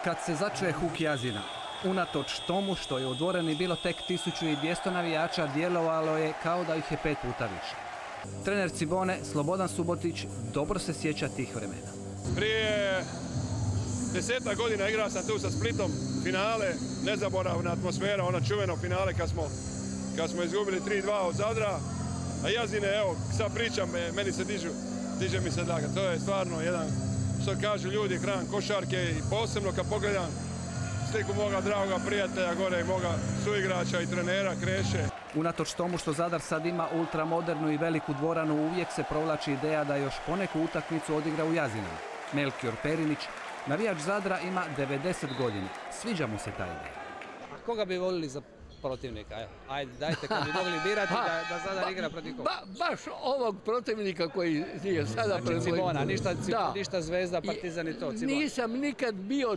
Kad se začuje huk Jazina, unatoč tomu što je u dvorani bilo tek 1200 navijača, djelovalo je kao da ih je 5 puta više. Trener Cibone, Slobodan Subotić, dobro se sjeća tih vremena. Prije 10 godina igrao sam tu sa Splitom, finale, nezaboravna atmosfera, ona čuveno finale kad smo izgubili 3-2 od Zadra. A Jazine, evo, sad pričam, meni se diže mi se daga. To je stvarno jedan, što kažu ljudi, hran košarke i posebno kad pogledam sliku moga dragoga prijatelja gore i moga suigrača i trenera Kreše. Unatoč tomu što Zadar sad ima ultramodernu i veliku dvoranu, uvijek se provlači ideja da još poneku utakmicu odigra u Jazinama. Melkior Perinić, navijač Zadra, ima 90 godina. Sviđa mu se ta ideja. Koga bi volili za protivnika? Ajde, dajte kad bi mogli birati da Zadar igra protiv koga. Baš ovog protivnika koji je sada pred Cibona, ništa Zvezda, Partizan i to, Cibona. Nisam nikad bio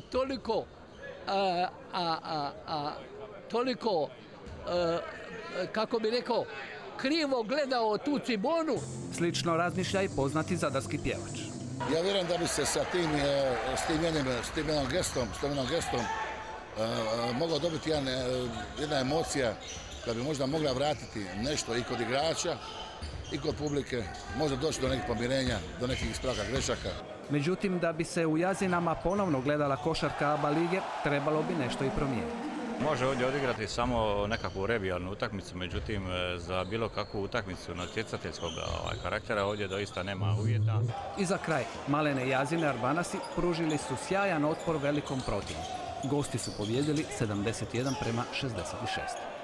toliko, kako bi rekao, krivo gledao tu Cibonu. Slično razmišlja i poznati zadarski pjevač. Ja vjerujem da bi se s tim jednom gestom mogla dobiti jedna emocija da bi možda mogla vratiti nešto i kod igrača i kod publike, možda doći do nekih pomirenja, do nekih ispravka grešaka. Međutim, da bi se u Jazinama ponovno gledala košarka ABA lige, trebalo bi nešto i promijeniti. Može ovdje odigrati samo nekakvu revijalnu utakmicu, međutim za bilo kakvu utakmicu natjecateljskog karaktera ovdje doista nema uvjeta. I za kraj, malene Jazine Arbanasi pružili su sjajan otpor velikom protivniku. Gosti su pobijedili 71-66.